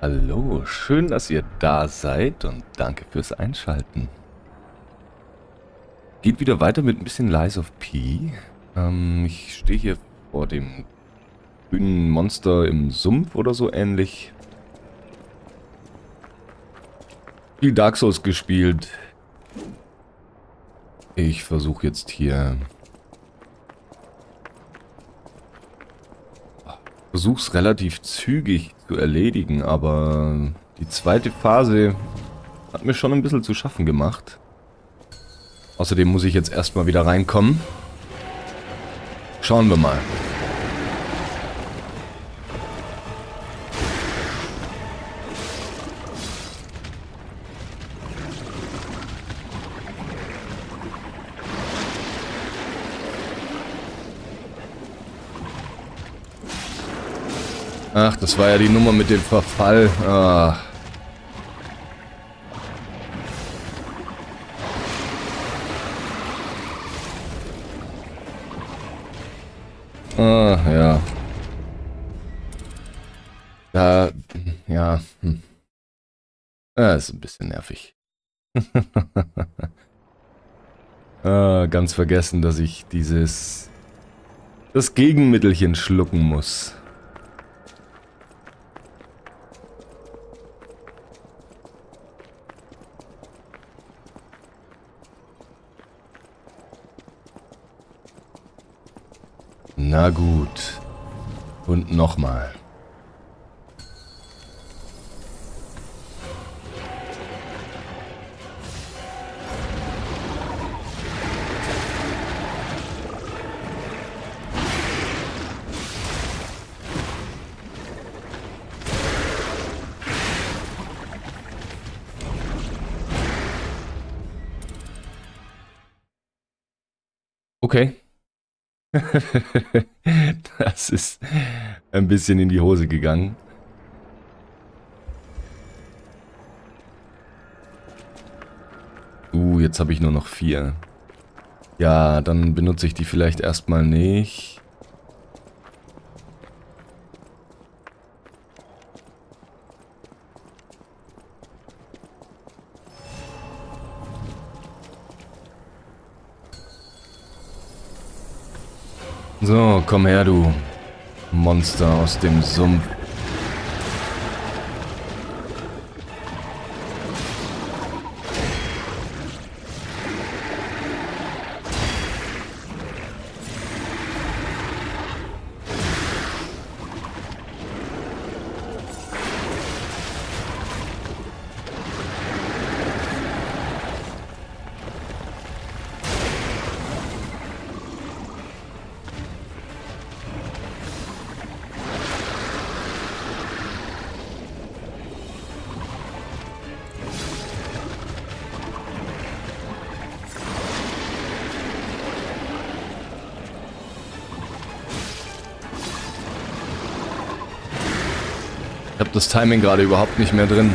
Hallo, schön, dass ihr da seid und danke fürs Einschalten. Geht wieder weiter mit ein bisschen Lies of P. Ich stehe hier vor dem grünen Monster im Sumpf oder so ähnlich. Viel Dark Souls gespielt. Ich versuche jetzt hier... Versuch's relativ zügig zu erledigen, aber die zweite Phase hat mir schon ein bisschen zu schaffen gemacht. Außerdem muss ich jetzt erstmal wieder reinkommen. Schauen wir mal. Ach, das war ja die Nummer mit dem Verfall. Ah. Ah, ja. Da, ja. Ist ein bisschen nervig. Ganz vergessen, dass ich das Gegenmittelchen schlucken muss. Na gut. Und nochmal. Okay. Das ist ein bisschen in die Hose gegangen. Jetzt habe ich nur noch 4. Ja, dann benutze ich die vielleicht erstmal nicht. So, komm her, du Monster aus dem Sumpf. Ich habe das Timing gerade überhaupt nicht mehr drin.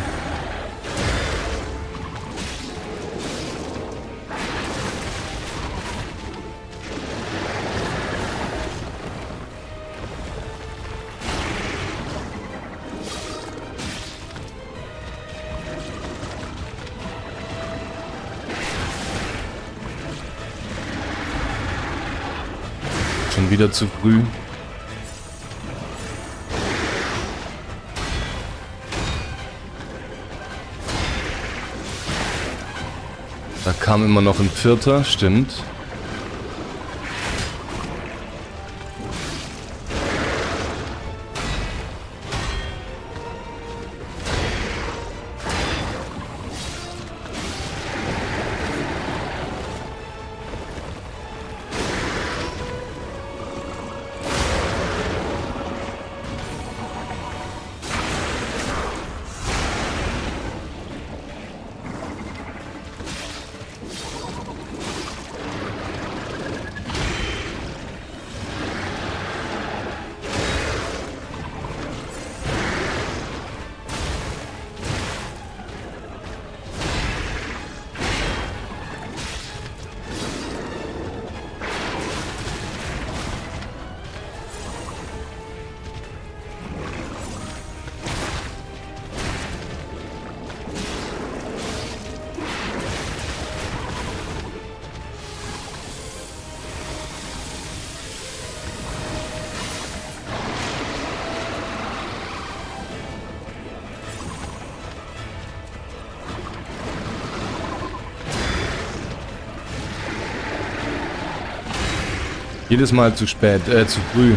Schon wieder zu früh. Da kam immer noch ein 4. Stimmt. Jedes Mal zu spät, zu früh.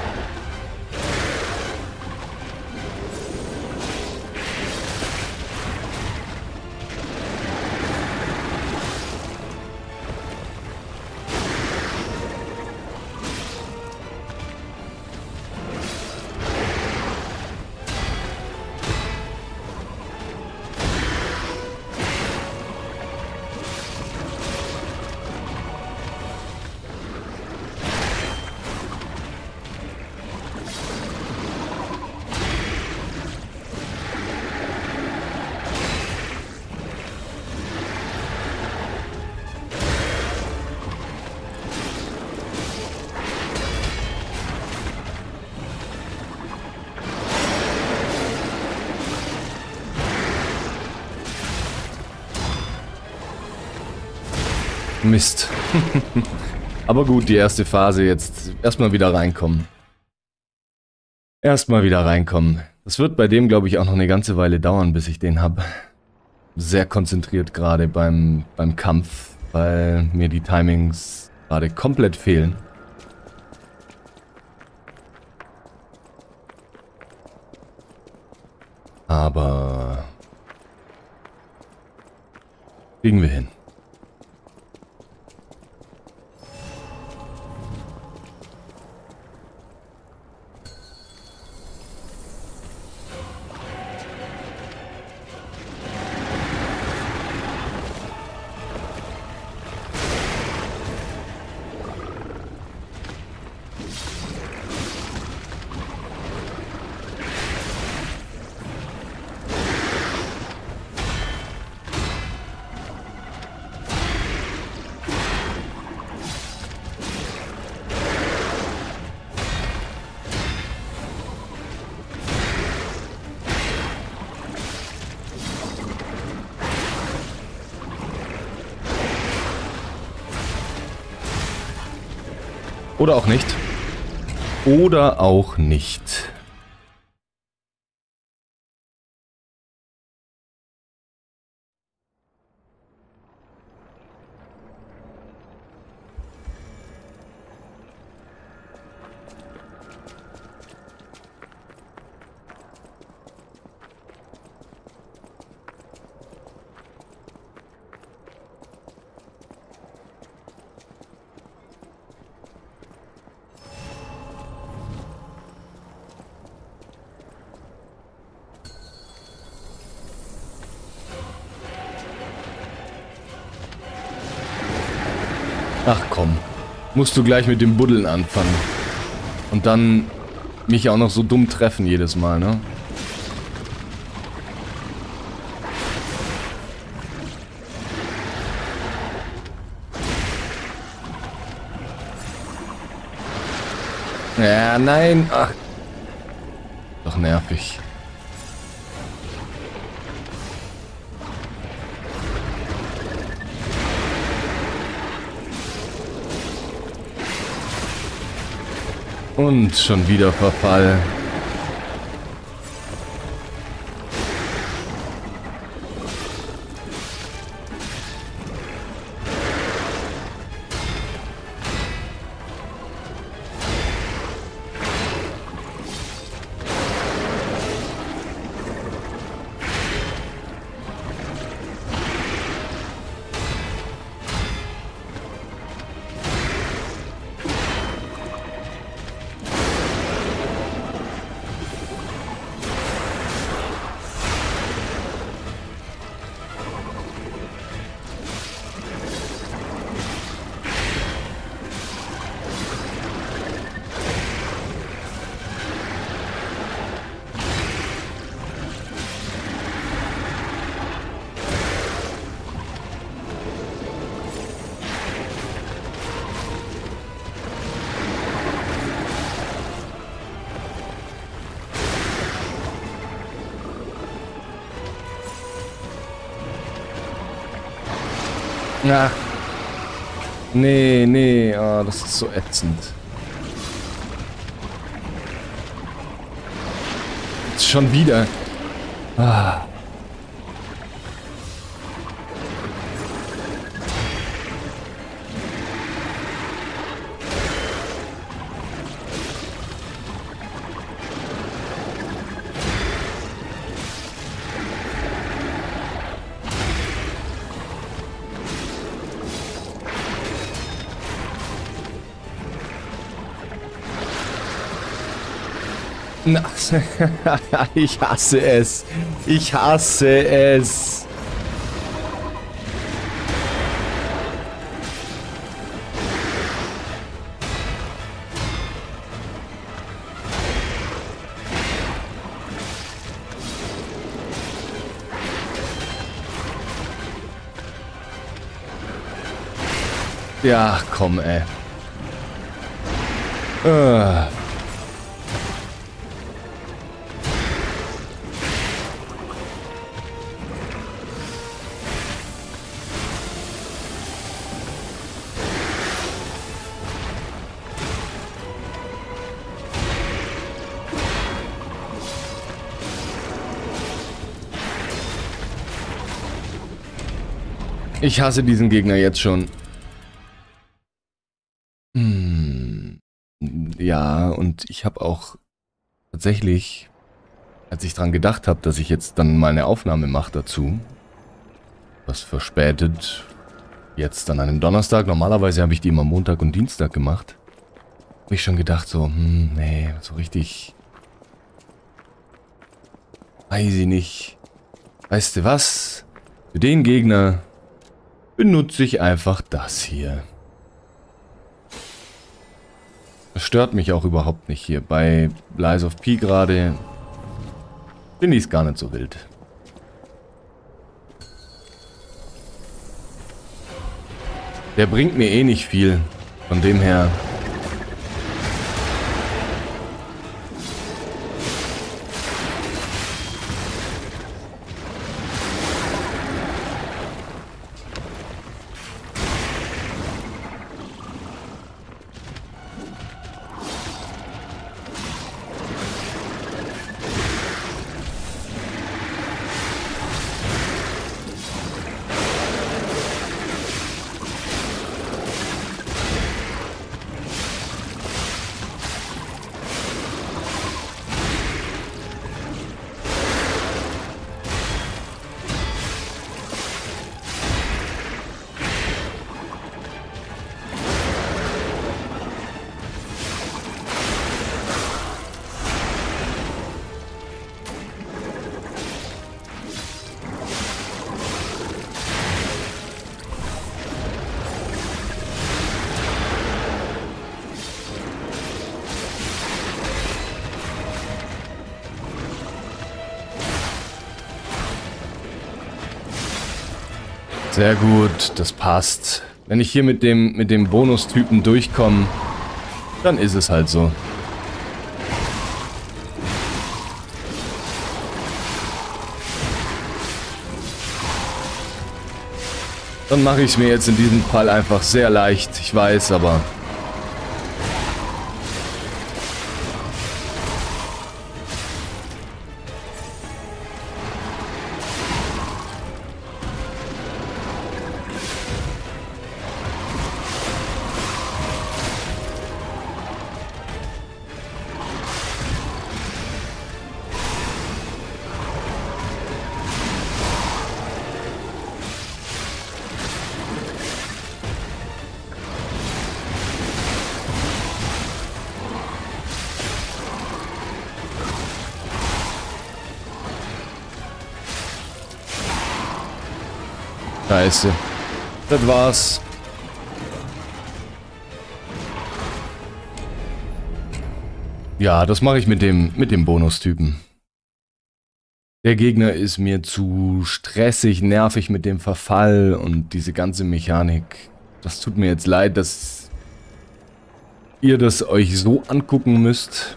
Mist. Aber gut, die erste Phase jetzt. Erstmal wieder reinkommen. Erstmal wieder reinkommen. Das wird bei dem, glaube ich, auch noch eine ganze Weile dauern, bis ich den habe. Sehr konzentriert gerade beim Kampf, weil mir die Timings gerade komplett fehlen. Aber kriegen wir hin. Oder auch nicht. Oder auch nicht. Ach komm, musst du gleich mit dem Buddeln anfangen. Und dann mich auch noch so dumm treffen jedes Mal, ne? Ja, nein, ach. Doch nervig. Und schon wieder Verfall. Ja. Nee, nee, oh, das ist so ätzend. Jetzt schon wieder. Ah. Na, ich hasse es. Ich hasse es. Ja, komm, ey. Ich hasse diesen Gegner jetzt schon. Ja, und ich habe auch tatsächlich, als ich dran gedacht habe, dass ich jetzt dann meine Aufnahme mache dazu, was verspätet, jetzt an einem Donnerstag, normalerweise habe ich die immer Montag und Dienstag gemacht, habe ich schon gedacht so, nee, so richtig, weiß ich nicht. Weißt du was? Für den Gegner benutze ich einfach das hier. Das stört mich auch überhaupt nicht hier. Bei Lies of P gerade finde ich es gar nicht so wild. Der bringt mir eh nicht viel. Von dem her... Sehr gut, das passt. Wenn ich hier mit dem Bonustypen durchkomme, dann ist es halt so. Dann mache ich es mir jetzt in diesem Fall einfach sehr leicht, ich weiß, aber... Scheiße. Das war's. Ja, das mache ich mit dem Bonustypen. Der Gegner ist mir zu stressig, nervig mit dem Verfall und diese ganze Mechanik. Das tut mir jetzt leid, dass ihr das euch so angucken müsst.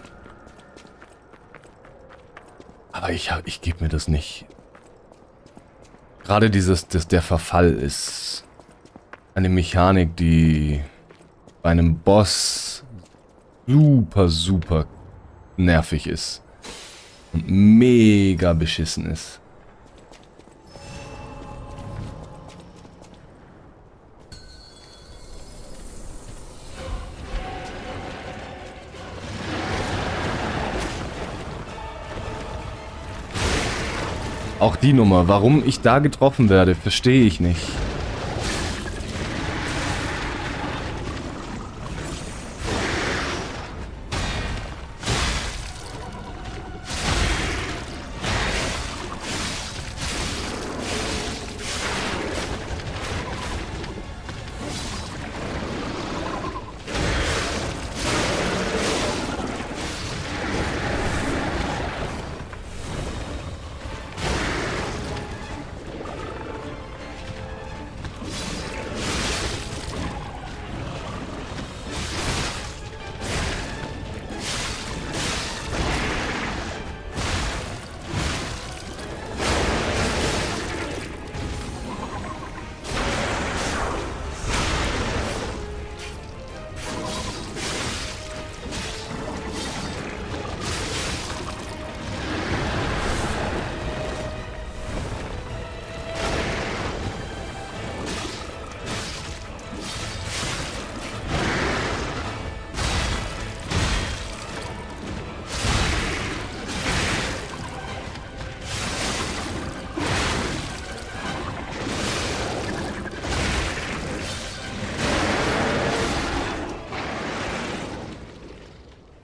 Aber ich gebe mir das nicht. Gerade der Verfall ist eine Mechanik, die bei einem Boss super, super nervig ist. Und mega beschissen ist. Auch die Nummer, warum ich da getroffen werde, verstehe ich nicht.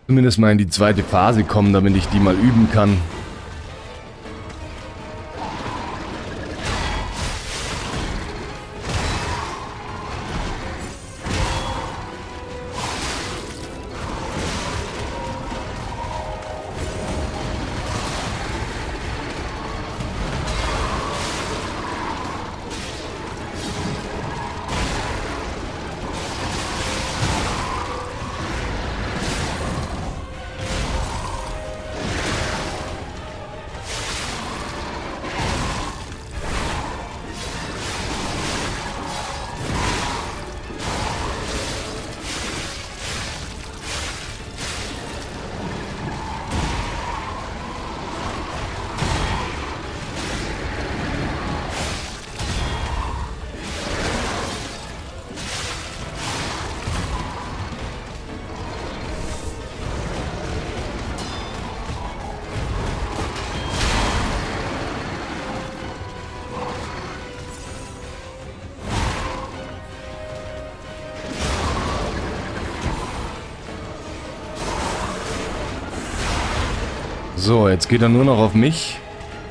zumindest mal in die zweite Phase kommen, damit ich die mal üben kann. So, jetzt geht er nur noch auf mich.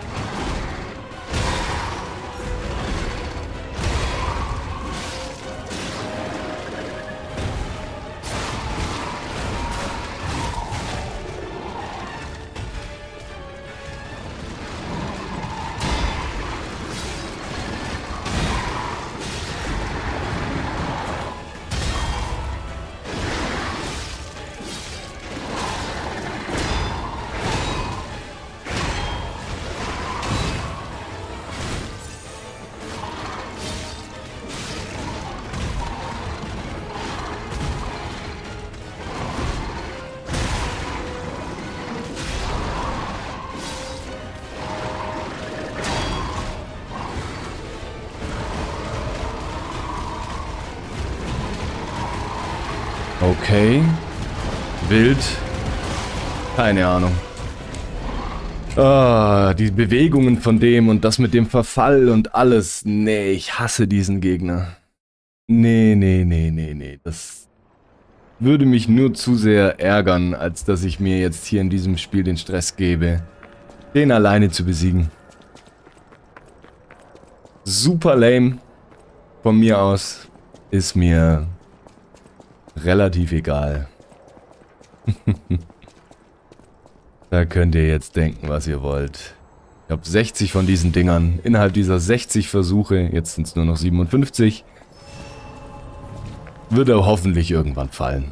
Okay. Wild. Keine Ahnung. Ah, die Bewegungen von dem und das mit dem Verfall und alles. Nee, ich hasse diesen Gegner. Nee. Das würde mich nur zu sehr ärgern, als dass ich mir jetzt hier in diesem Spiel den Stress gebe, den alleine zu besiegen. Super lame. Von mir aus ist mir relativ egal. Da könnt ihr jetzt denken, was ihr wollt. Ich habe 60 von diesen Dingern. Innerhalb dieser 60 Versuche, jetzt sind es nur noch 57, wird er hoffentlich irgendwann fallen.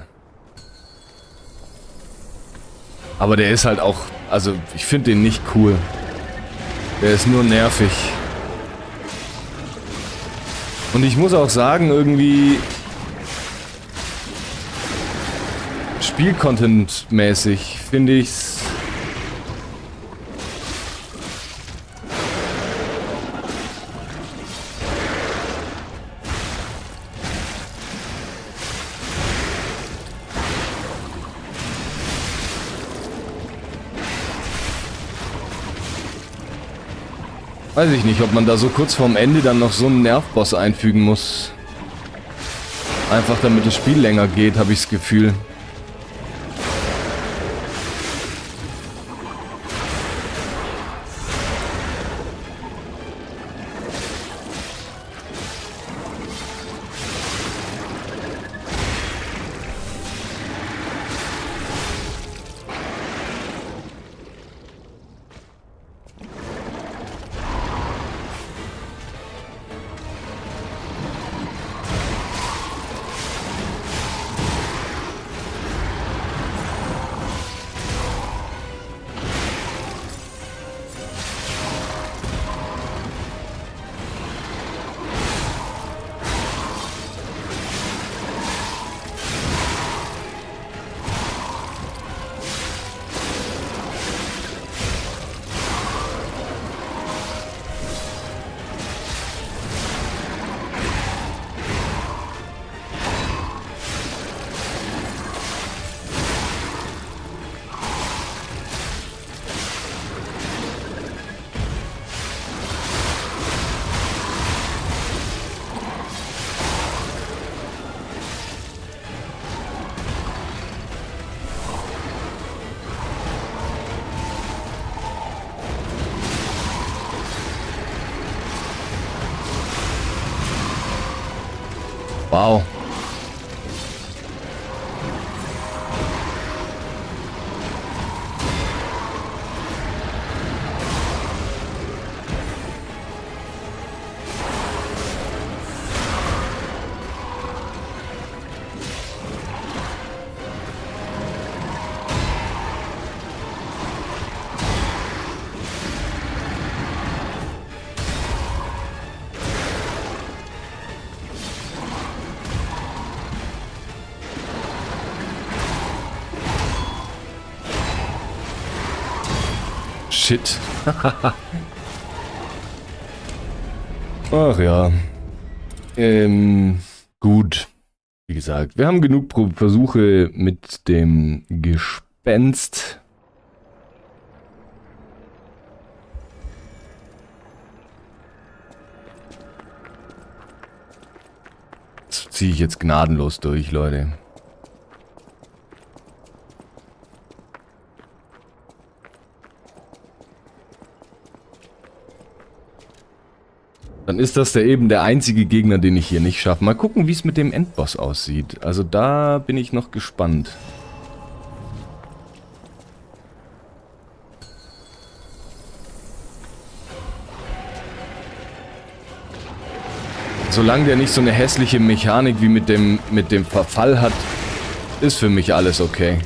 Aber der ist halt auch, also ich finde den nicht cool. Der ist nur nervig. Und ich muss auch sagen, irgendwie Spielcontent-mäßig finde ich's weiß ich nicht, ob man da so kurz vorm Ende dann noch so einen Nervboss einfügen muss. Einfach damit das Spiel länger geht, habe ich das Gefühl. Wow. Shit. Ach ja. Gut. Wie gesagt, wir haben genug Versuche mit dem Gespenst. Das ziehe ich jetzt gnadenlos durch, Leute. Dann ist das eben der einzige Gegner, den ich hier nicht schaffe. Mal gucken, wie es mit dem Endboss aussieht. Also da bin ich noch gespannt. Solange der nicht so eine hässliche Mechanik wie mit dem Verfall hat, ist für mich alles okay.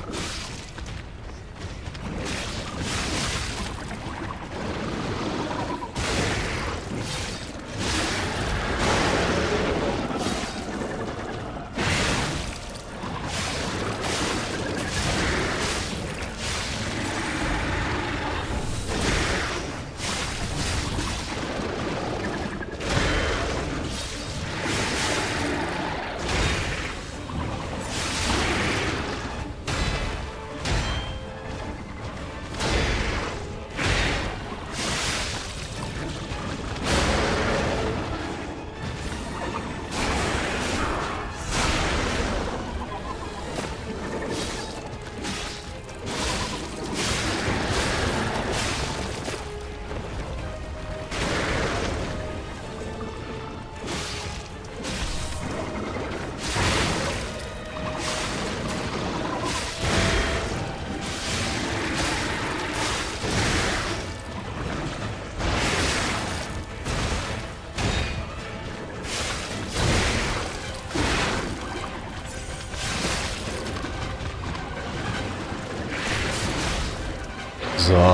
So.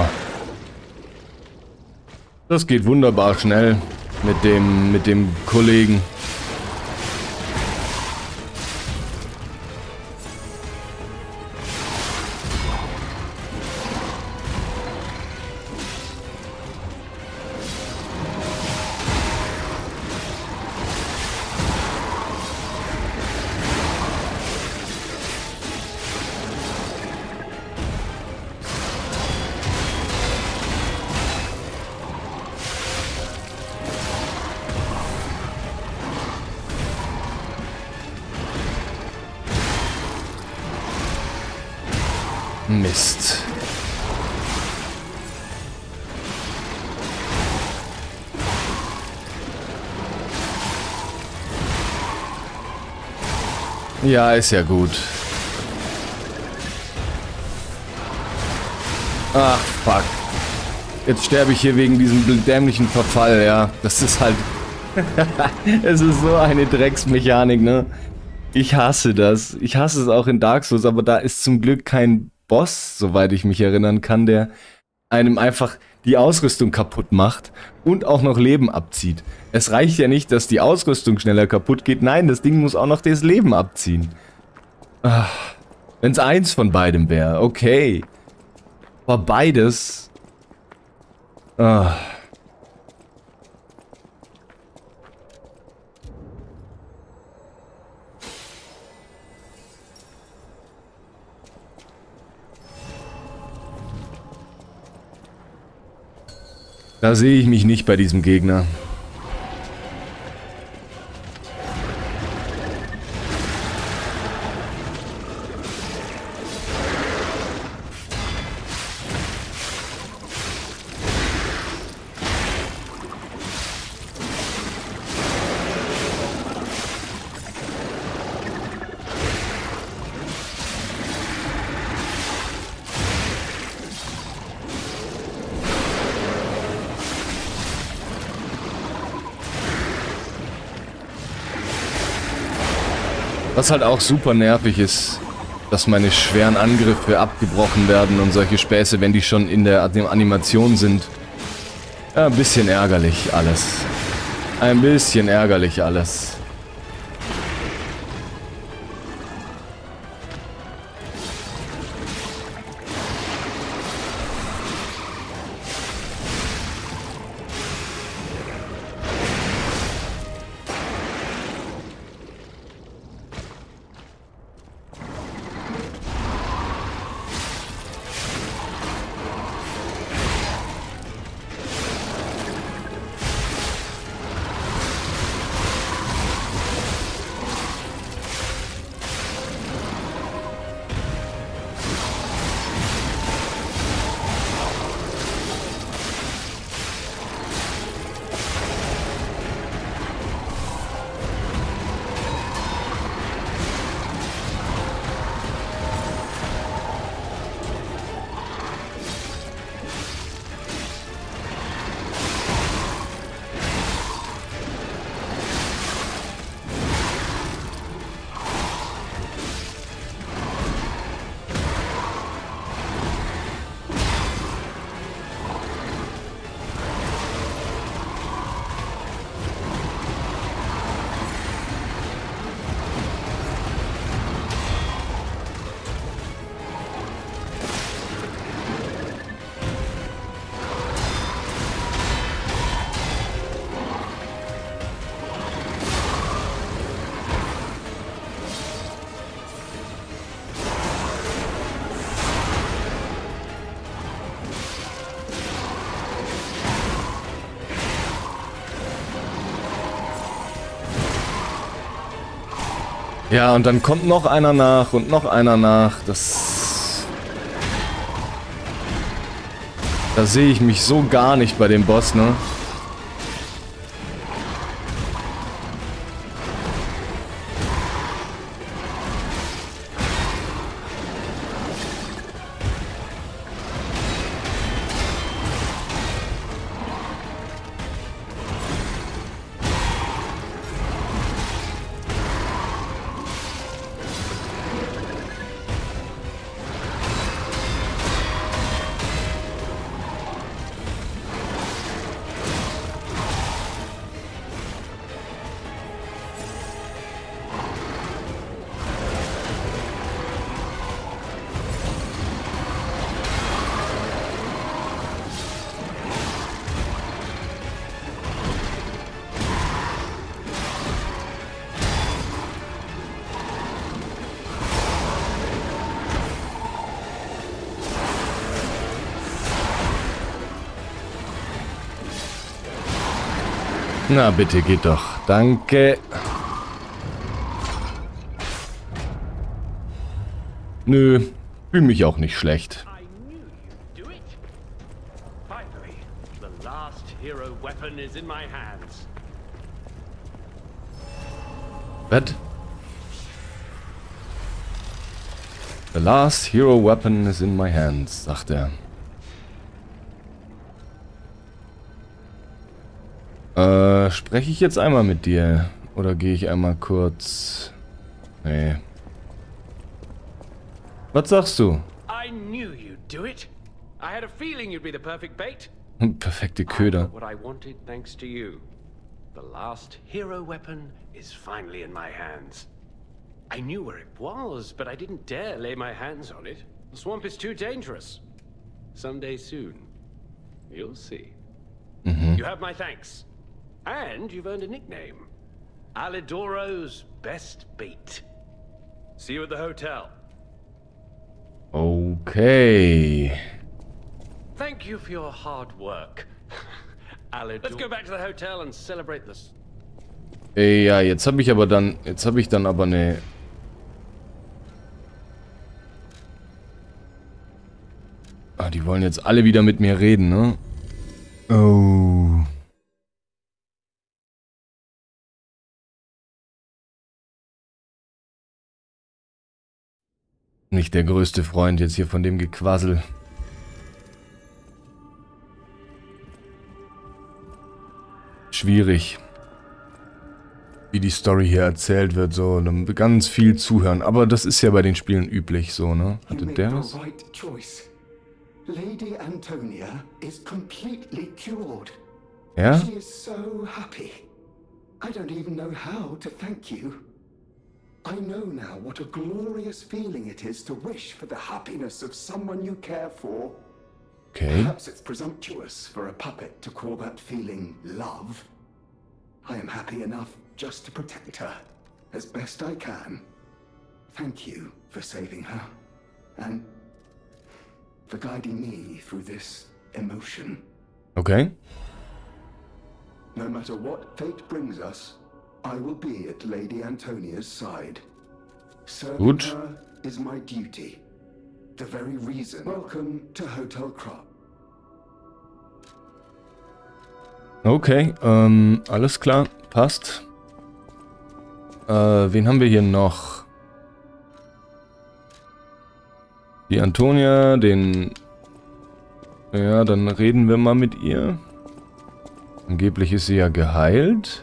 Das geht wunderbar schnell mit dem Kollegen. Mist. Ja, ist ja gut. Ach, fuck. Jetzt sterbe ich hier wegen diesem dämlichen Verfall, ja. Das ist halt... Es ist so eine Drecksmechanik, ne? Ich hasse das. Ich hasse es auch in Dark Souls, aber da ist zum Glück kein Boss, soweit ich mich erinnern kann, der einem einfach die Ausrüstung kaputt macht und auch noch Leben abzieht. Es reicht ja nicht, dass die Ausrüstung schneller kaputt geht. Nein, das Ding muss auch noch das Leben abziehen. Wenn es eins von beidem wäre, okay. Aber beides... Da sehe ich mich nicht bei diesem Gegner. Was halt auch super nervig ist, dass meine schweren Angriffe abgebrochen werden und solche Späße, wenn die schon in der Animation sind. Ja, ein bisschen ärgerlich alles. Ein bisschen ärgerlich alles. Ja, und dann kommt noch einer nach und noch einer nach. Da sehe ich mich so gar nicht bei dem Boss, ne? Na bitte, geht doch. Danke. Nö, fühl mich auch nicht schlecht. Was? The last hero weapon is in my hands, sagt er. Spreche ich jetzt einmal mit dir? Oder gehe ich einmal kurz... Nee. Was sagst du? I knew you'd do it. I had a feeling you'd be the perfect bait. Perfekte Köder. What I wanted thanks to you. The last hero weapon is finally in my hands. I knew where it was, but I didn't dare lay my hands on it. The swamp is too dangerous. Someday soon, you'll see. You have my thanks. And you've earned a nickname. Alidoro's best bait. See you at the hotel. Okay. Thank you for your hard work. Alidor. Let's go back to the hotel and celebrate this. Ja, jetzt habe ich dann aber eine... Ah, die wollen jetzt alle wieder mit mir reden, ne? Oh. Nicht der größte Freund jetzt hier von dem Gequassel. Schwierig. wie die Story hier erzählt wird, so ganz viel zuhören. Aber das ist ja bei den Spielen üblich, so, ne? Hatte der was? Lady Antonia is completely cured. Ja? She is so happy. I don't even know how to thank you. I know now what a glorious feeling it is to wish for the happiness of someone you care for. Okay. Perhaps it's presumptuous for a puppet to call that feeling love. I am happy enough just to protect her as best I can. Thank you for saving her and for guiding me through this emotion. Okay. No matter what fate brings us, I will be at Lady Antonia's side. Serving Gut. her is my duty. The very reason. Welcome to Hotel Krop. Okay, alles klar, passt. Wen haben wir hier noch? Die Antonia, den... Ja, dann reden wir mal mit ihr. Angeblich ist sie ja geheilt.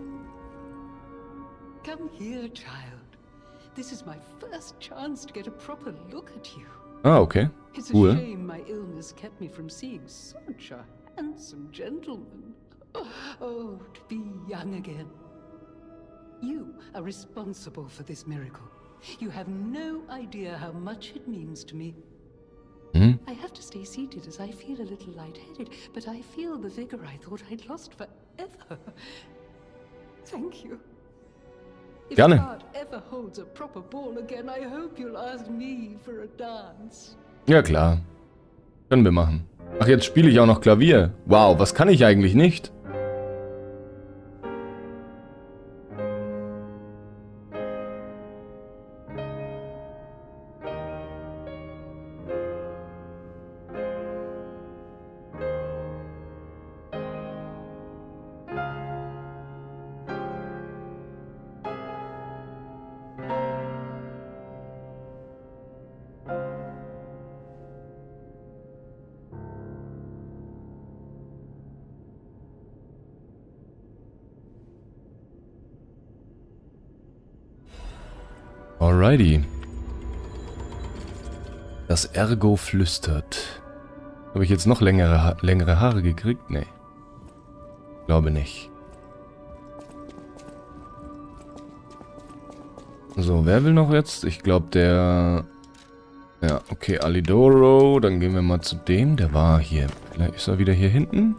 Come here, child. This is my first chance to get a proper look at you. Ah, okay. It's a Cool. shame my illness kept me from seeing such a handsome gentleman. Oh, to be young again. You are responsible for this miracle. You have no idea how much it means to me. Hm? I have to stay seated as I feel a little lightheaded, but I feel the vigor I thought I'd lost forever. Thank you. If Gerne. God ever holds a proper ball again, I hope you'll ask me for a dance. Ja, klar. Können wir machen. Ach, jetzt spiele ich auch noch Klavier. Wow, was kann ich eigentlich nicht? Alrighty. Das Ergo flüstert. Habe ich jetzt noch längere Haare gekriegt? Nee. Glaube nicht. So, wer will noch jetzt? Ich glaube der... Ja, okay, Alidoro. Dann gehen wir mal zu dem. Der war hier. Vielleicht ist er wieder hier hinten.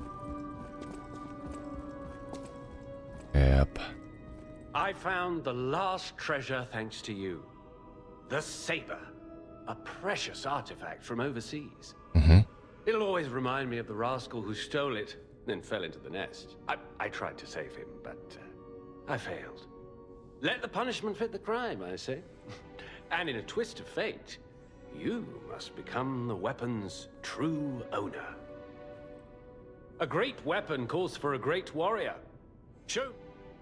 Yep. I found the last treasure thanks to you. The saber. A precious artifact from overseas. Mhm. It'll always remind me of the rascal who stole it, then fell into the nest. I tried to save him, but I failed. Let the punishment fit the crime, I say. And in a twist of fate, you must become the weapon's true owner. A great weapon calls for a great warrior. Show.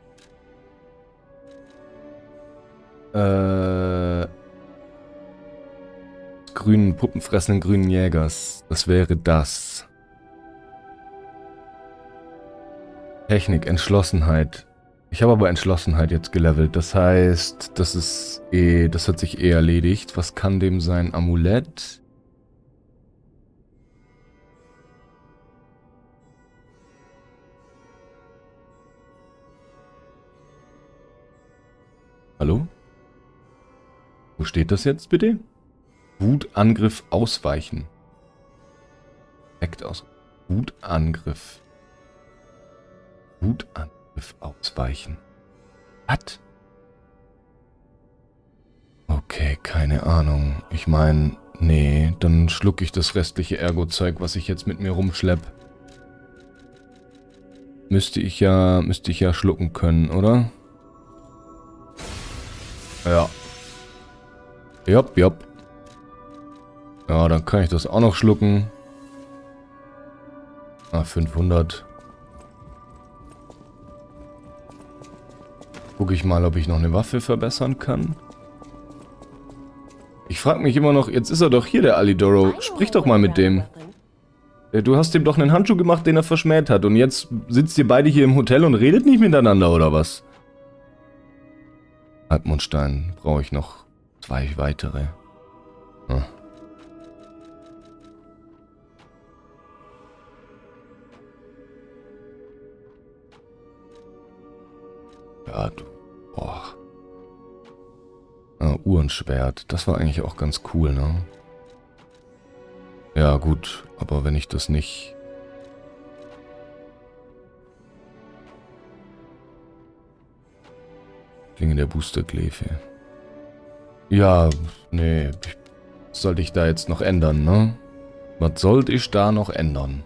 Grünen Puppenfressenden grünen Jägers. Das wäre das. Technik, Entschlossenheit. Ich habe aber Entschlossenheit jetzt gelevelt. Das heißt, das ist das hat sich eh erledigt. Was kann dem sein? Amulett? Hallo? Wo steht das jetzt bitte? Wutangriff ausweichen. Act aus. Wutangriff. Wutangriff ausweichen. Was? Okay, keine Ahnung. Ich meine, nee, dann schluck ich das restliche Ergo-Zeug, was ich jetzt mit mir rumschlepp. Müsste ich ja schlucken können, oder? Ja. Jopp. Ja, dann kann ich das auch noch schlucken. Ah, 500. Gucke ich mal, ob ich noch eine Waffe verbessern kann. Ich frage mich immer noch, jetzt ist er doch hier, der Alidoro. Sprich doch mal mit dem. Du hast ihm doch einen Handschuh gemacht, den er verschmäht hat. Und jetzt sitzt ihr beide hier im Hotel und redet nicht miteinander, oder was? Halbmondstein brauche ich noch 2 weitere. Hm. Ja, du. Boah. Ah, Uhrenschwert. Das war eigentlich auch ganz cool, ne? Ja, gut. Aber wenn ich das nicht... Klinge der Boostergläfe. Ja, nee. Was sollte ich da jetzt noch ändern, ne? Was sollte ich da noch ändern?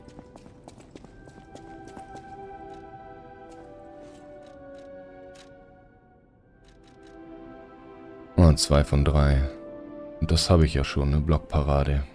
Ah, 2 von 3. Und das habe ich ja schon, ne? Blockparade.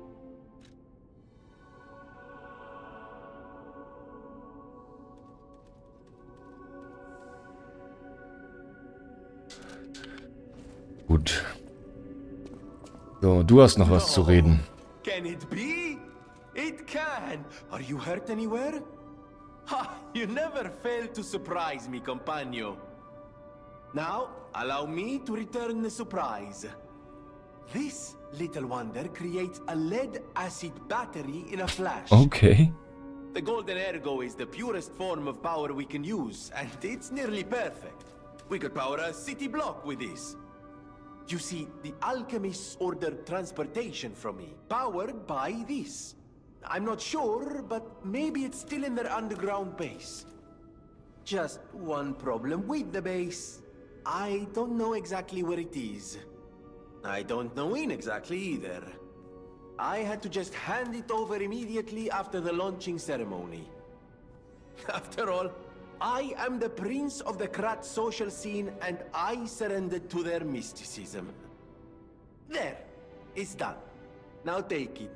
Gut. So, du hast noch was zu reden. Can it be? It can. Are you hurt anywhere? Ha! You never fail to surprise me, compagno. Now, allow me to return the surprise. This little wonder creates a lead-acid battery in a flash. Okay. The Golden Ergo is the purest form of power we can use, and it's nearly perfect. We could power a city block with this. You see, the alchemists ordered transportation from me, powered by this. I'm not sure, but maybe it's still in their underground base. Just one problem with the base. I don't know exactly where it is. I don't know when exactly either. I had to just hand it over immediately after the launching ceremony. After all, I am the prince of the Krat social scene, and I surrendered to their mysticism. There, it's done. Now take it.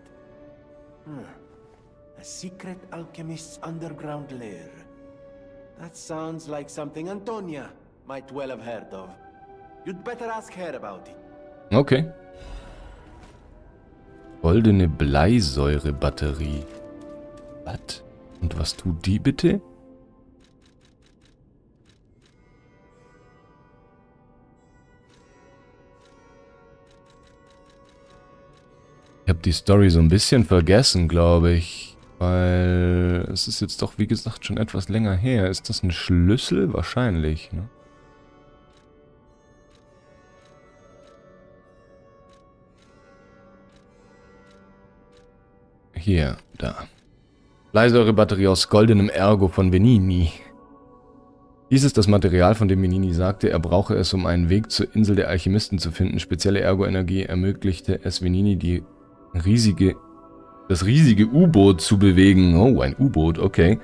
A secret alchemist's underground lair. That sounds like something Antonia might well have heard of. You'd better ask her about it. Okay. Goldene Bleisäurebatterie. Was? Und was tut die bitte? Ich habe die Story so ein bisschen vergessen, glaube ich. Weil es ist jetzt doch, wie gesagt, schon etwas länger her. Ist das ein Schlüssel? Wahrscheinlich, ne? Hier, da. Bleisäurebatterie aus goldenem Ergo von Venini. Dies ist das Material, von dem Venini sagte, er brauche es, um einen Weg zur Insel der Alchemisten zu finden. Spezielle Ergo-Energie ermöglichte es Venini, das riesige U-Boot zu bewegen. Oh, ein U-Boot, okay.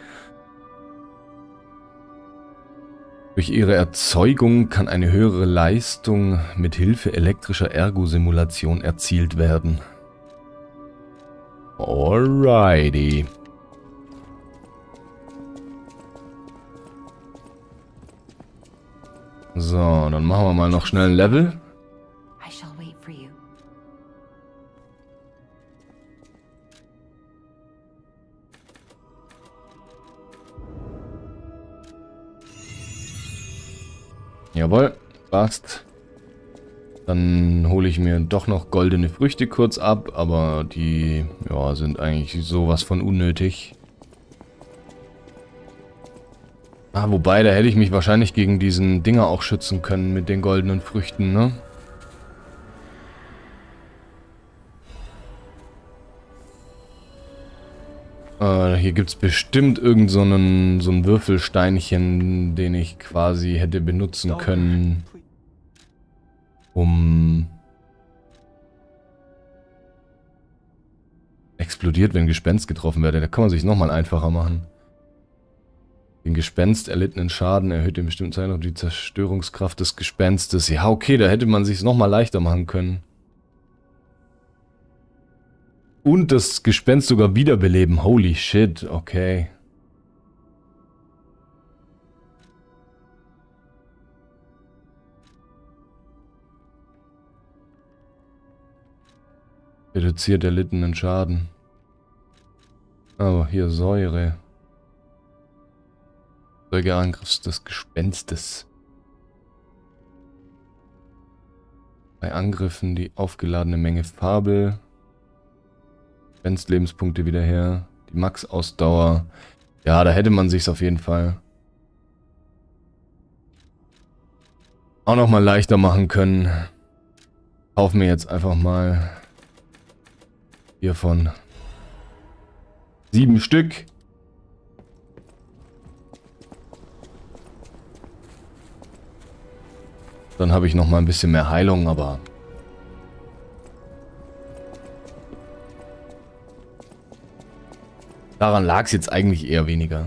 Durch ihre Erzeugung kann eine höhere Leistung mit Hilfe elektrischer Ergo-Simulation erzielt werden. Alrighty. So, dann machen wir mal noch schnell ein Level. I shall wait for you. Jawohl, passt. Dann hole ich mir doch noch goldene Früchte kurz ab, aber die ja, sind eigentlich sowas von unnötig. Ah, wobei, da hätte ich mich wahrscheinlich gegen diesen Dinger auch schützen können mit den goldenen Früchten, ne? Hier gibt es bestimmt irgend so ein Würfelsteinchen, den ich quasi hätte benutzen können, um... Explodiert, wenn Gespenst getroffen werde. Da kann man sich nochmal einfacher machen. Den Gespenst erlittenen Schaden erhöht in bestimmten Zeiten noch die Zerstörungskraft des Gespenstes. Ja, okay, da hätte man sich nochmal leichter machen können. Und das Gespenst sogar wiederbeleben. Holy shit, okay. Reduziert erlittenen Schaden. Oh, hier Säure. Säureangriff des Gespenstes. Bei Angriffen die aufgeladene Menge Fabel. Lebenspunkte wieder her. Die Max-Ausdauer. Ja, da hätte man sich's auf jeden Fall auch nochmal leichter machen können. Kaufen wir jetzt einfach mal hiervon 7 Stück. Dann habe ich noch mal ein bisschen mehr Heilung, aber daran lag es jetzt eigentlich eher weniger.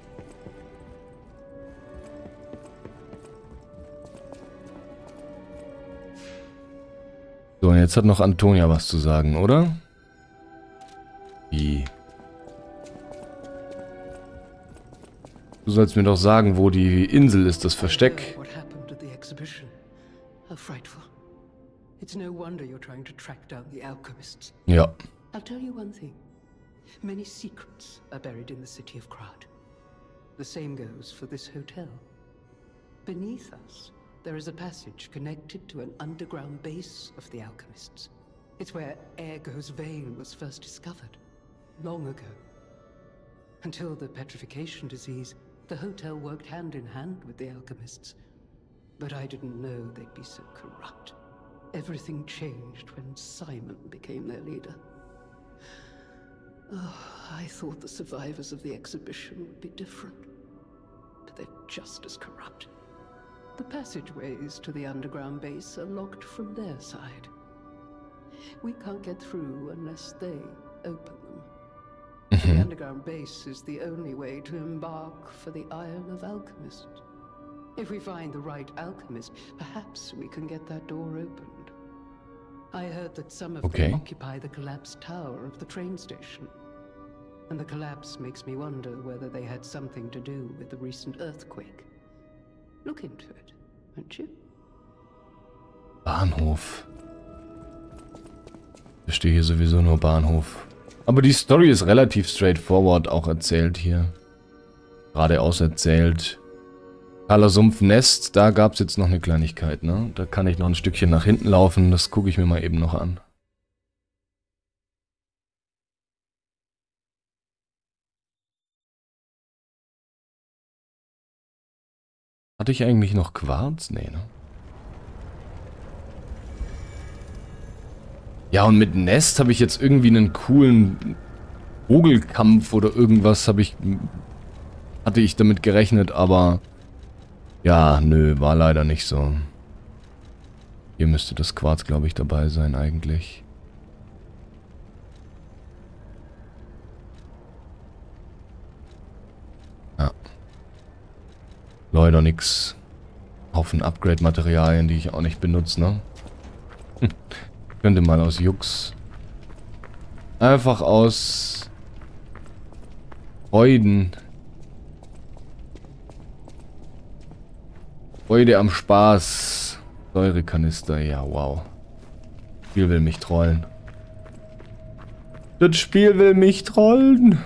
So, und jetzt hat noch Antonia was zu sagen, oder? Wie? Du sollst mir doch sagen, wo die Insel ist, das Versteck. How frightful. It's no wonder you're trying to track down the alchemists. Ja. I'll tell you one thing. Many secrets are buried in the city of Krat. The same goes for this hotel. Beneath us, there is a passage connected to an underground base of the alchemists. It's where Ergo's vein was first discovered, long ago. Until the petrification disease, the hotel worked hand in hand with the alchemists. But I didn't know they'd be so corrupt. Everything changed when Simon became their leader. Oh, I thought the survivors of the exhibition would be different. But they're just as corrupt. The passageways to the underground base are locked from their side. We can't get through unless they open them. The underground base is the only way to embark for the Isle of Alchemists. If we find the right alchemist, perhaps we can get that door opened. I heard that some of them occupy the collapsed tower of the train station. And the collapse makes me wonder whether they had something to do with the recent earthquake. Look into it, won't you? Bahnhof. Ich stehe hier sowieso nur Bahnhof. Aber die Story ist relativ straightforward auch erzählt hier. Geradeaus erzählt. Kahler Sumpf Nest, da gab es jetzt noch eine Kleinigkeit, ne? Da kann ich noch ein Stückchen nach hinten laufen, das gucke ich mir mal eben noch an. Hatte ich eigentlich noch Quarz? Nee, ne? Ja, und mit Nest habe ich jetzt irgendwie einen coolen Vogelkampf oder irgendwas hatte ich damit gerechnet, aber ja, nö, war leider nicht so. Hier müsste das Quarz, glaube ich, dabei sein eigentlich. Ja. Leider nix. Haufen Upgrade-Materialien, die ich auch nicht benutze, ne? Könnte mal aus Jux. Einfach aus Freuden. Freude am Spaß. Säurekanister, ja, wow. Das Spiel will mich trollen. Das Spiel will mich trollen.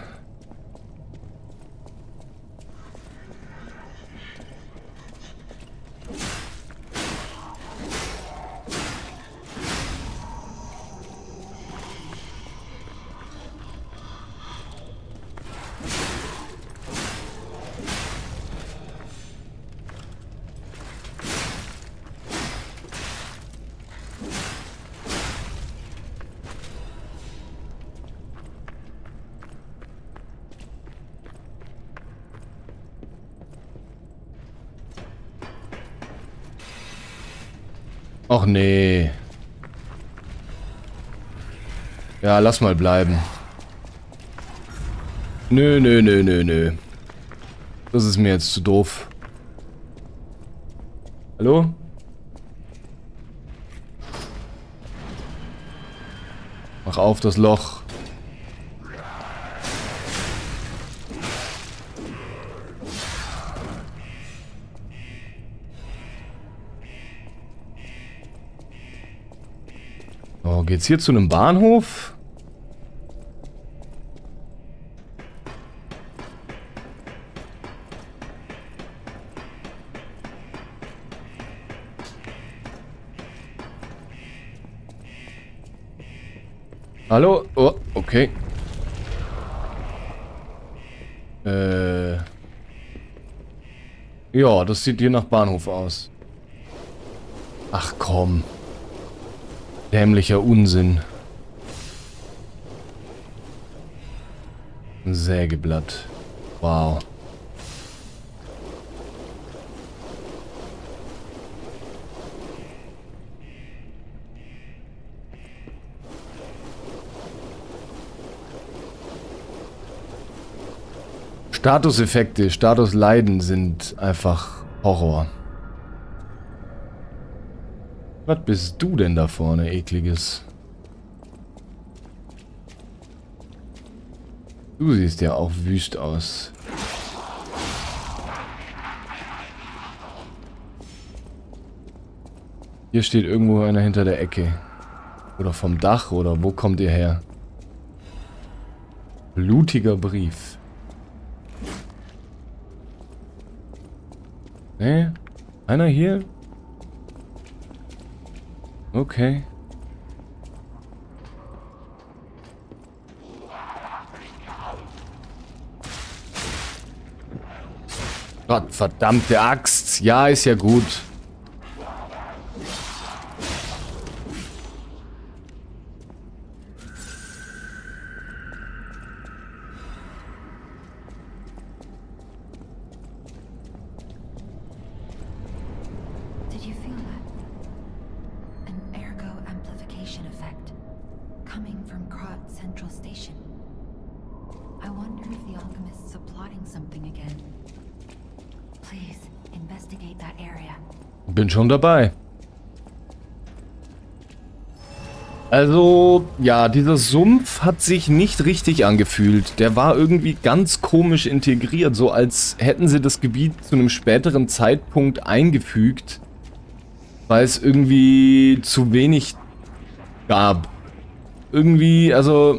Och nee. Ja, lass mal bleiben. Nö, nö, nö, nö, nö. Das ist mir jetzt zu doof. Hallo? Mach auf das Loch. Oh, geht's hier zu einem Bahnhof? Hallo? Oh, okay. Ja, das sieht hier nach Bahnhof aus. Ach komm. Dämlicher Unsinn. Ein Sägeblatt. Wow. Statuseffekte, Statusleiden sind einfach Horror. Was bist du denn da vorne, ekliges? Du siehst ja auch wüst aus. Hier steht irgendwo einer hinter der Ecke. Oder vom Dach, oder wo kommt ihr her? Blutiger Brief. Ne? Einer hier? Okay. Gott, verdammte Axt. Ja, ist ja gut. Did you feel that? An ergo amplification effect coming from Krat Central Station. I wonder if the alchemists are plotting something again. Please investigate that area. Bin schon dabei. Also, ja, dieser Sumpf hat sich nicht richtig angefühlt. Der war irgendwie ganz komisch integriert, so als hätten sie das Gebiet zu einem späteren Zeitpunkt eingefügt, weil es irgendwie zu wenig gab. Irgendwie, also...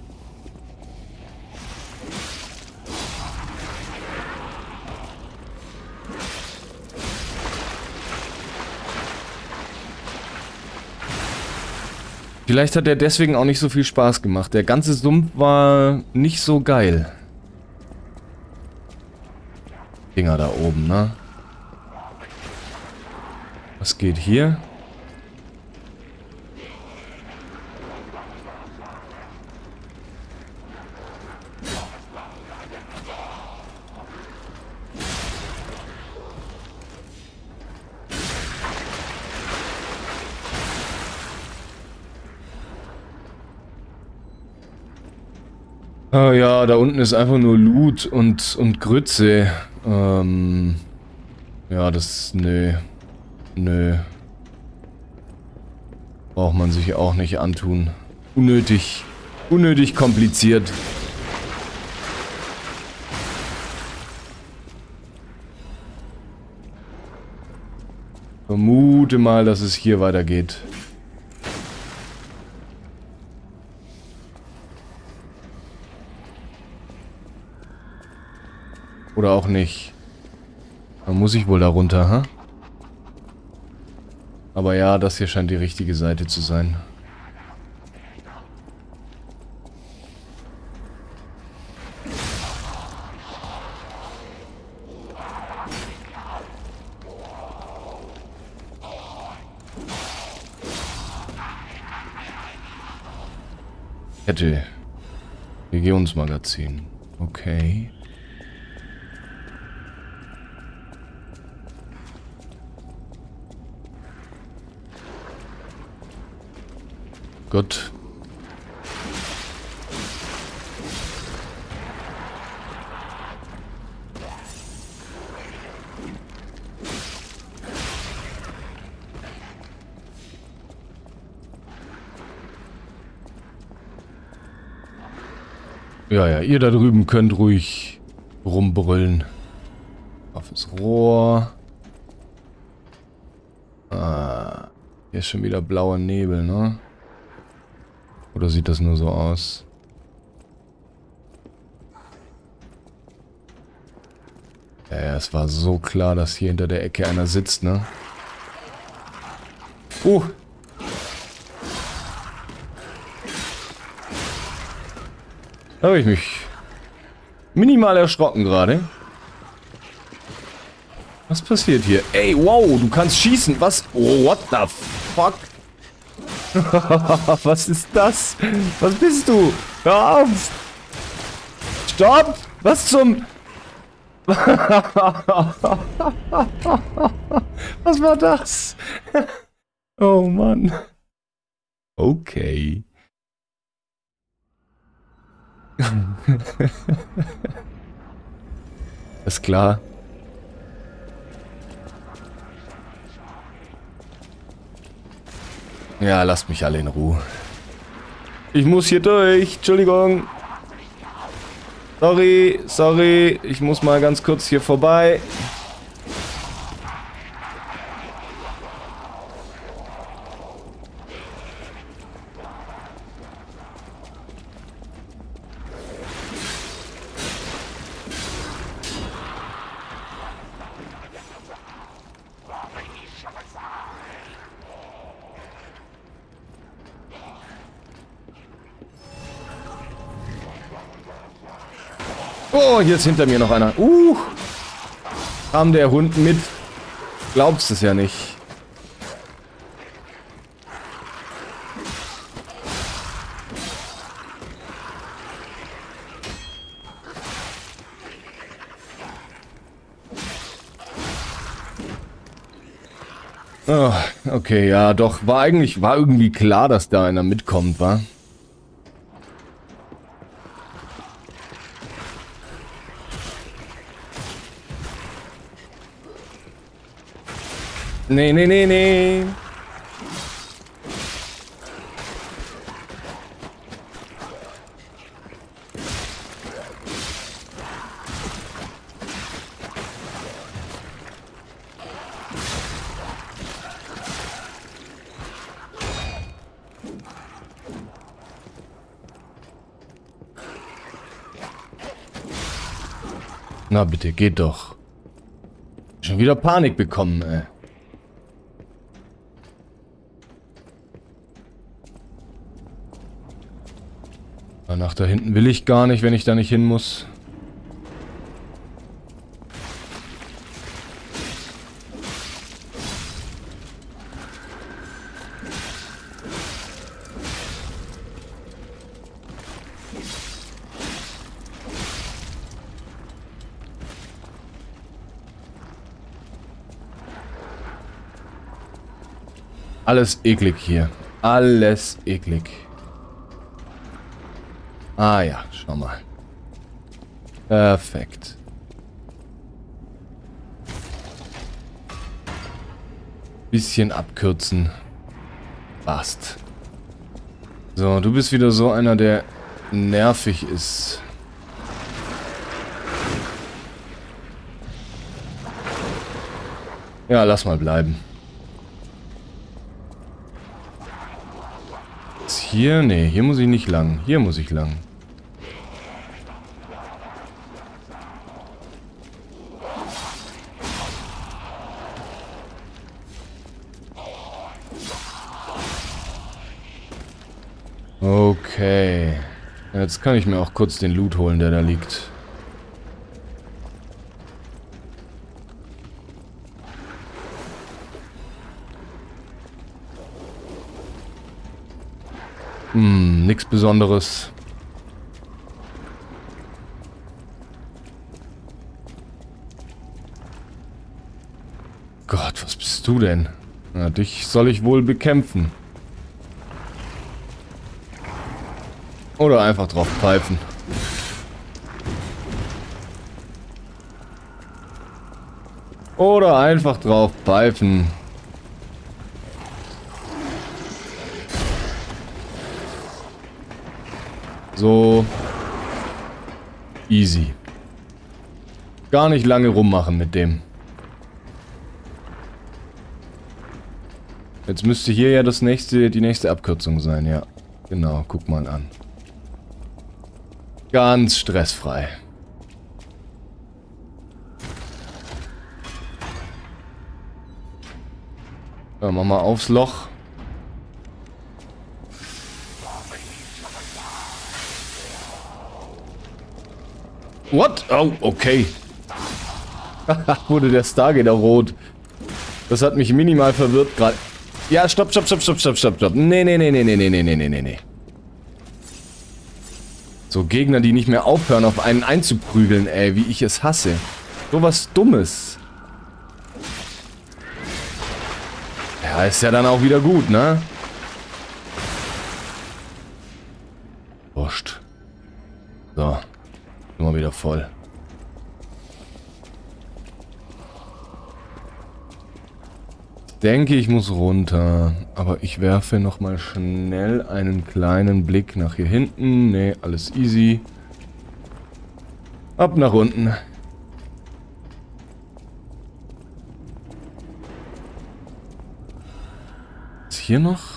Vielleicht hat er deswegen auch nicht so viel Spaß gemacht. Der ganze Sumpf war nicht so geil. Dinger da oben, ne? Was geht hier? Ah ja, da unten ist einfach nur Loot und Grütze. Ja, das... Nö. Nö. Braucht man sich auch nicht antun. Unnötig. Unnötig kompliziert. Vermute mal, dass es hier weitergeht. Oder auch nicht. Dann muss ich wohl da runter, ha? Aber ja, das hier scheint die richtige Seite zu sein. Kette. Legionsmagazin. Okay. Gut. Ja, ja, ihr da drüben könnt ruhig rumbrüllen. Offenes Rohr. Ah, hier ist schon wieder blauer Nebel, ne? Oder sieht das nur so aus? Ja, ja, es war so klar, dass hier hinter der Ecke einer sitzt, ne? Da habe ich mich minimal erschrocken gerade. Was passiert hier? Ey, wow, du kannst schießen. Was? Oh, what the fuck? Was ist das? Was bist du? Hör auf! Stopp! Was zum... Was war das? Oh Mann. Okay. Ist klar. Ja, lasst mich alle in Ruhe. Ich muss hier durch. Entschuldigung. Sorry. Ich muss mal ganz kurz hier vorbei. Oh, hier ist hinter mir noch einer. Kam der Hund mit. Glaubst es ja nicht. Oh, okay, ja, doch. War irgendwie klar, dass da einer mitkommt, wa? Nee. Na bitte, geht doch. Schon wieder Panik bekommen, ey. Nach da hinten will ich gar nicht, wenn ich da nicht hin muss. Alles eklig hier. Alles eklig. Ah ja, schau mal. Perfekt. Bisschen abkürzen. Passt. So, du bist wieder so einer, der nervig ist. Ja, lass mal bleiben. Ist hier? Nee, hier muss ich nicht lang. Hier muss ich lang. Okay. Jetzt kann ich mir auch kurz den Loot holen, der da liegt. Nix Besonderes. Gott, was bist du denn? Na, dich soll ich wohl bekämpfen. Oder einfach drauf pfeifen. Oder einfach drauf pfeifen. So. Easy. Gar nicht lange rummachen mit dem. Jetzt müsste hier ja die nächste Abkürzung sein, ja. Genau, guck mal an. Ganz stressfrei. Ja, mach mal aufs Loch. What? Oh, okay. Wurde der Stargazer rot. Das hat mich minimal verwirrt gerade. Ja, stopp. Nee. So Gegner, die nicht mehr aufhören, auf einen einzuprügeln, ey, wie ich es hasse. So was Dummes. Ja, ist ja dann auch wieder gut, ne? Wurscht. So. Immer wieder voll. Ich denke, ich muss runter. Aber ich werfe nochmal schnell einen kleinen Blick nach hier hinten. Ne, alles easy. Ab nach unten. Ist hier noch?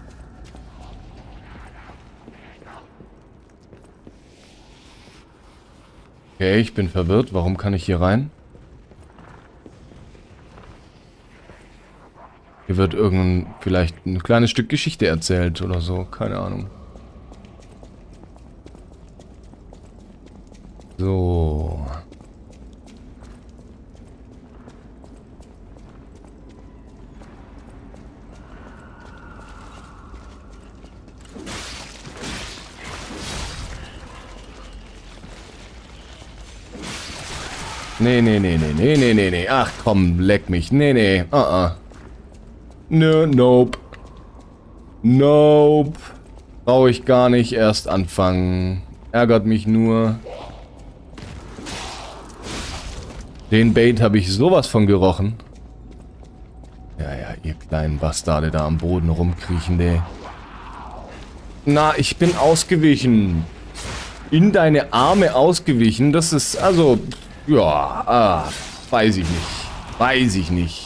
Okay, ich bin verwirrt. Warum kann ich hier rein? Hier wird vielleicht ein kleines Stück Geschichte erzählt oder so. Keine Ahnung. So. Nee. Ach komm, leck mich. Nee. Nö, nope. Brauche ich gar nicht erst anfangen. Ärgert mich nur. Den Bait habe ich sowas von gerochen. Ja, ihr kleinen Bastarde da am Boden rumkriechende. Na, ich bin ausgewichen. In deine Arme ausgewichen. Das ist, also, ja, weiß ich nicht.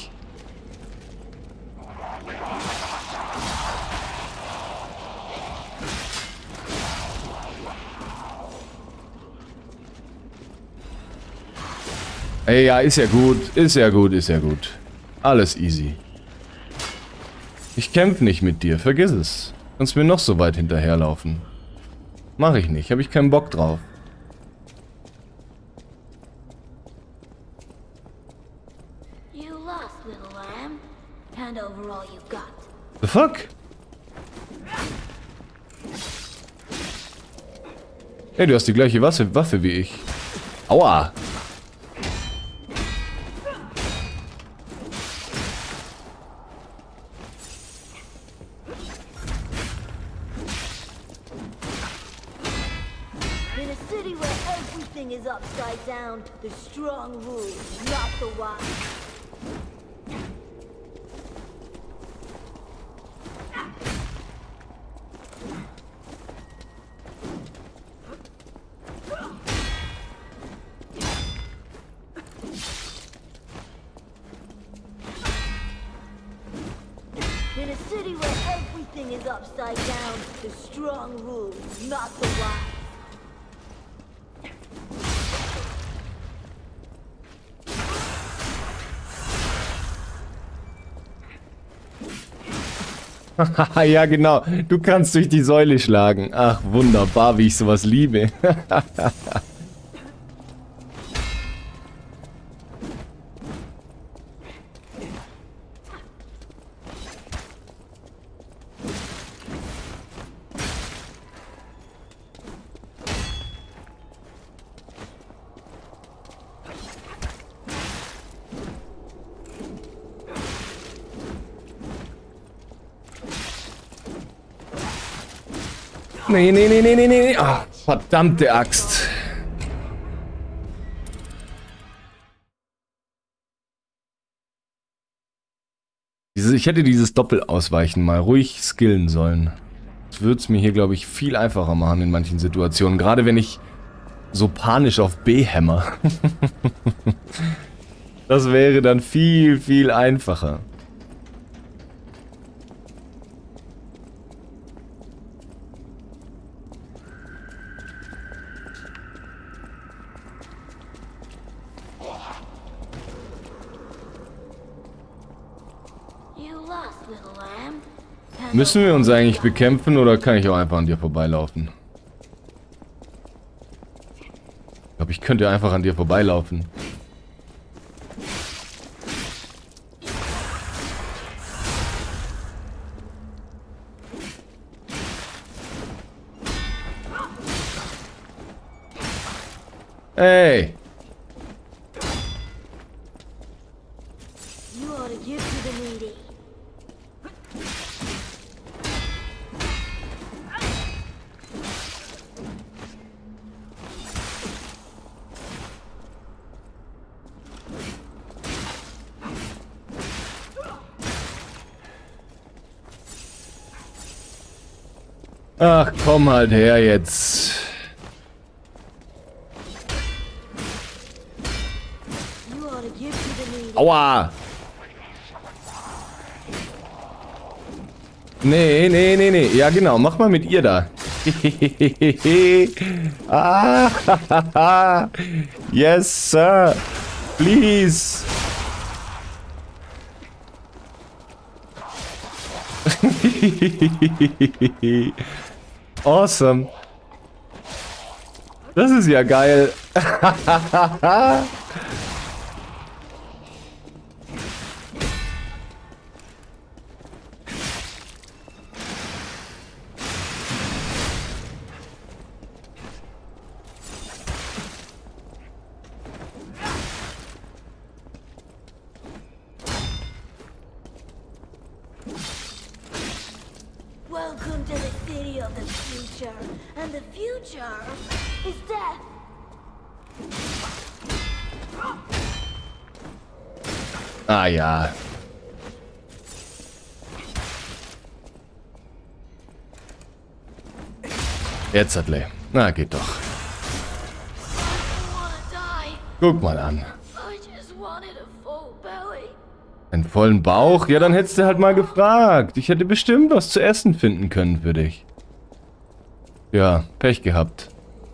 Ey, ja, ist ja gut. Alles easy. Ich kämpfe nicht mit dir, vergiss es. Kannst mir noch so weit hinterherlaufen. Mach ich nicht, habe ich keinen Bock drauf. You lost, little lamb. Hand over all you've got. The fuck? Hey, du hast die gleiche Waffe wie ich. Aua! In a city where everything is upside down, the strong rule, not the wise. In a city where everything is upside down, the strong rule, not the wise. Ja, genau. Du kannst durch die Säule schlagen. Ach, wunderbar, wie ich sowas liebe. Nee. Ah, verdammte Axt. Ich hätte dieses Doppelausweichen mal ruhig skillen sollen. Das würde es mir hier, glaube ich, viel einfacher machen in manchen Situationen. Gerade wenn ich so panisch auf B hämmer. Das wäre dann viel einfacher. Müssen wir uns eigentlich bekämpfen oder kann ich auch einfach an dir vorbeilaufen? Ich glaube, ich könnte einfach an dir vorbeilaufen. Hey! You ought to give to the needy. Ach, komm halt her jetzt. You ought to give to the needy. Aua! Nee, nee, nee, nee. Ja, genau. Mach mal mit ihr da. Ah, yes, sir. Please. Awesome. Das ist ja geil. Welcome to the city of the future, and the future is death. Ah ja. Jetzt hat Lay. Na, geht doch. I don't wanna die. Guck mal an. I just wanted a full belly. Einen vollen Bauch? Ja, dann hättest du halt mal gefragt. Ich hätte bestimmt was zu essen finden können für dich. Ja, Pech gehabt.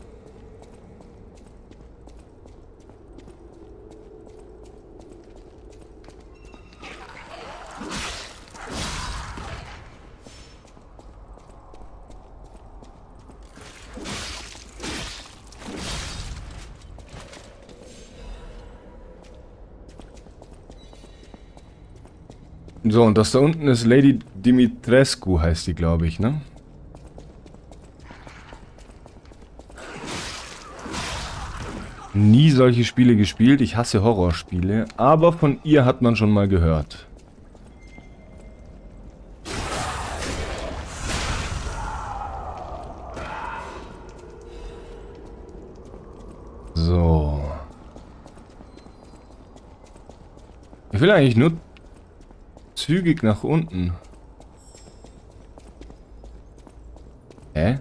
So, und das da unten ist Lady Dimitrescu, heißt die, glaube ich, ne? Nie solche Spiele gespielt. Ich hasse Horrorspiele. Aber von ihr hat man schon mal gehört. So. Ich will eigentlich nur zügig nach unten. Hä?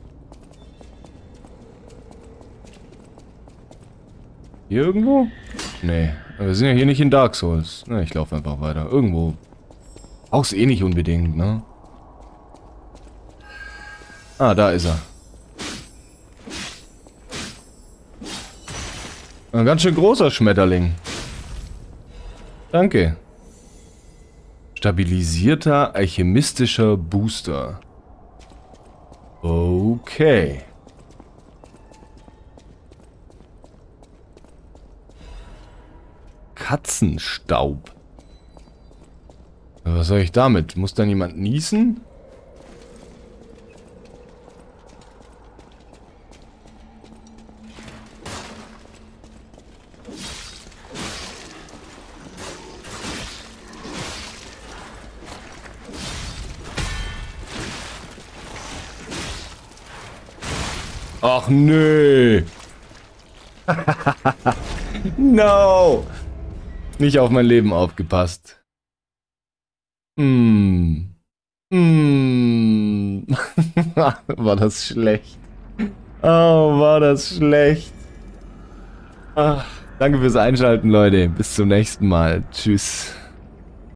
Hier irgendwo? Nee. Wir sind ja hier nicht in Dark Souls. Na, ich laufe einfach weiter. Irgendwo. Brauch's eh nicht unbedingt, ne? Ah, da ist er. Ein ganz schön großer Schmetterling. Danke. Stabilisierter alchemistischer Booster. Okay. Katzenstaub. Was soll ich damit? Muss dann jemand niesen? Ach nö. No. Nicht auf mein Leben aufgepasst. War das schlecht. Oh, war das schlecht. Ach, danke fürs Einschalten, Leute. Bis zum nächsten Mal. Tschüss.